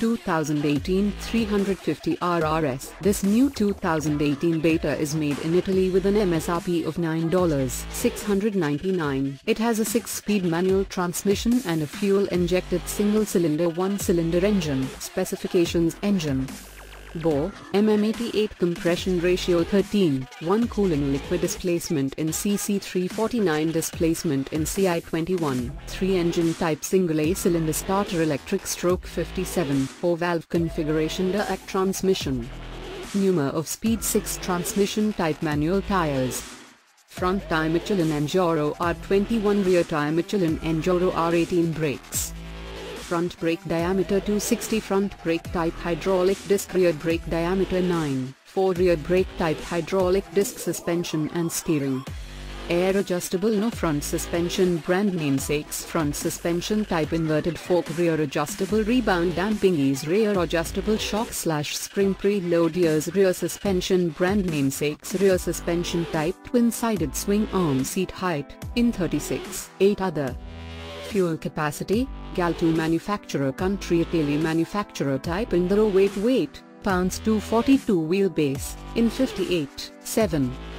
2018 350 RRS. This new 2018 Beta is made in Italy with an MSRP of $9,699. It has a 6-speed manual transmission and a fuel-injected single-cylinder 1-cylinder engine. Specifications: engine bore, mm88 compression ratio 13, 1 cooling liquid displacement in CC 349 displacement in CI 21, 3 engine type single A-cylinder starter electric stroke 57, 4-valve configuration direct transmission. Pneuma of speed 6 transmission type manual tires. Front tire Michelin Enduro R21, rear tire Michelin Enduro R18 brakes. Front brake diameter 260, front brake type hydraulic disc, rear brake diameter 9, 4 rear brake type hydraulic disc, suspension and steering. Air adjustable no front suspension, brand namesakes, front suspension type inverted fork, rear adjustable rebound damping ease, rear adjustable shock/spring preload ears, rear suspension, brand namesakes, rear suspension type twin-sided swing arm, seat height in 36, 8 other. Fuel capacity, Gal2 manufacturer, country Italy, manufacturer type Enduro, weight pounds 242, wheelbase in 58, 7.